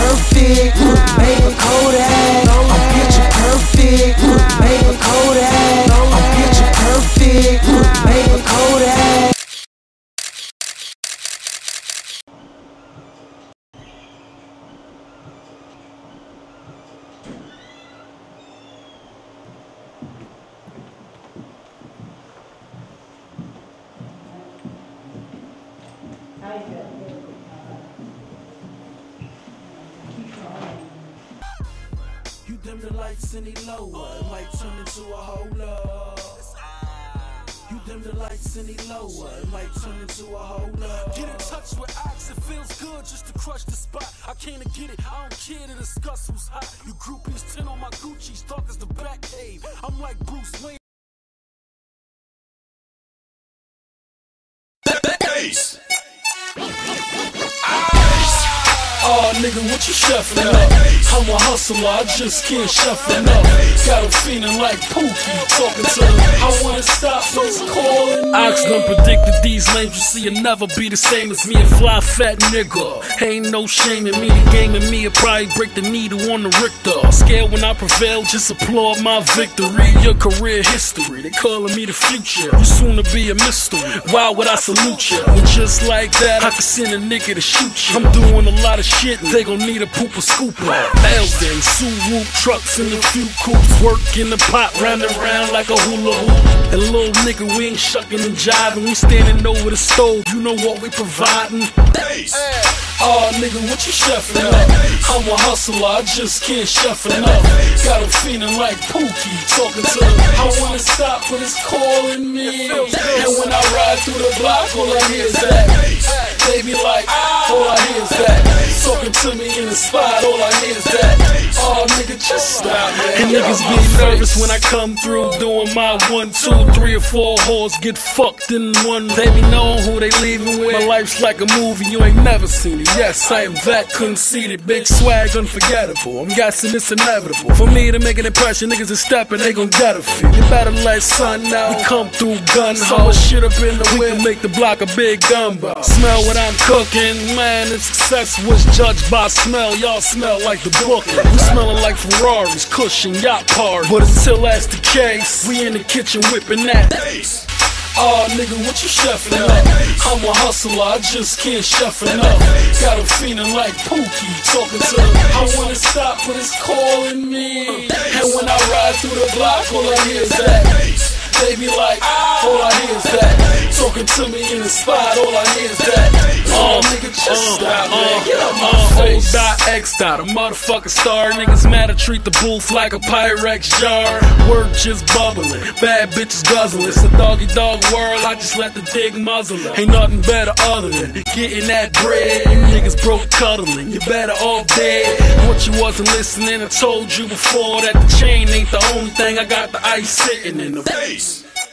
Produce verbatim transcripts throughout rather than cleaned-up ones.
perfect, baby Kodak. I'm picture perfect, baby Kodak. I'm picture perfect, baby Kodak. You dim the lights any lower, it might turn into a hold up. You dim the lights any lower, it might turn into a hold up. Get in touch with Ox, it feels good just to crush the spot. I can't get it, I don't care to discuss who's hot. You groupies, ten on my Gucci's, dark as the back cave. I'm like Bruce Wayne. Ace. Oh, nigga, what you shuffling up? I'm a hustler, I just can't shuffle up. Got him feeling like Pookie, talking to him. I wanna stop, so he's calling me. Ox done predicted these lames you see will never be the same as me, a fly fat nigga. Ain't no shame in me, the game in me will probably break the needle on the Richter. Scared when I prevail, just applaud my victory. Your career history, they calling me the future. You soon to be a mystery, why would I salute you? And just like that, I could send a nigga to shoot you. I'm doing a lot of shit, they gon' need a pooper scooper. Belden, Subaru trucks and a few coops. Work in the pot, round and round like a hula hoop. And little nigga, we ain't shucking and jiving. We standing over the stove, you know what we providing. Ace. Oh, nigga, what you shuffling up? I'm a hustler, I just can't shuffle up. Got him feeling like Pookie, talking to him. I wanna stop, but it's calling me. And when I ride through the block, all I hear is that. They be like, all I hear is that. Talking to me in the spot, all I hear is that. Oh, nigga, just stop, man. And niggas be nervous when I come through doing my one, two, three or four whores get fucked in one. They be knowing who they leaving with. My life's like a movie, you ain't never seen it. Yes, I am that conceited. Big swag, unforgettable. I'm guessing it's inevitable. For me to make an impression, niggas is stepping, they gon' get a feel. You better let sun out. We come through gun ho. Shit up in the wind, make the block a big gumbo. Smell what I'm cooking, man. If success was judged by smell, y'all smell like the Brooklyn. We smelling like Ferraris, cushion, yacht party. But until that's the case, we in the kitchen whipping that. Oh, nigga, what you shuffling up? I'm a hustler, I just can't shuffle up. Got him feeling like Pookie, talking to him. I wanna stop, but it's calling me. And when I ride through the block, all I hear is that. They be like, all I hear is that. Talking to me in the spot, all I hear is that. Oh, nigga, just uh, stop, man. Get out my uh, face. Dot X dot, a motherfucking star. Niggas mad to treat the booth like a Pyrex jar. Word just bubbling, bad bitches guzzling. It's a doggy dog world, I just let the dick muzzle it. Ain't nothing better other than getting that bread. You niggas broke cuddling, you better off dead. What you wasn't listening, I told you before that the chain ain't the only thing. I got the ice sitting in the face.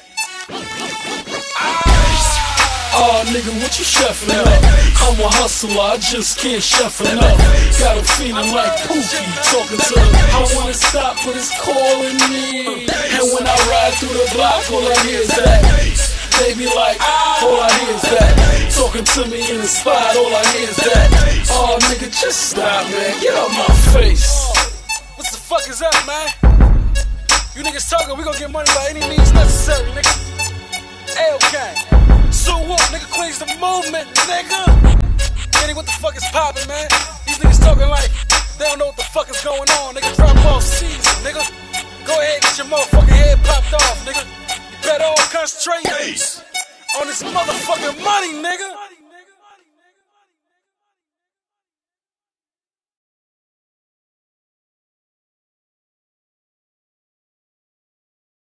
Oh, nigga, what you shuffling up? I'm a hustler, I just can't shuffle up. Got him feeling like Pookie, talking to him. I wanna stop, but it's calling me. And when I ride through the block, all I hear is that. They be like, all I hear is that. Talking to me in the spot, all I hear is that. Oh, nigga, just stop, man. Get out my face. What the fuck is up, man? You niggas talking, we gon' get money by any means necessary, nigga. L-K. So what, nigga, Queens the movement, nigga. Kenny, what the fuck is poppin', man? These niggas talking like they don't know what the fuck is going on, nigga. Drop off season, nigga. Go ahead, get your motherfucking head popped off, nigga. You better all concentrate on this motherfucking money, nigga.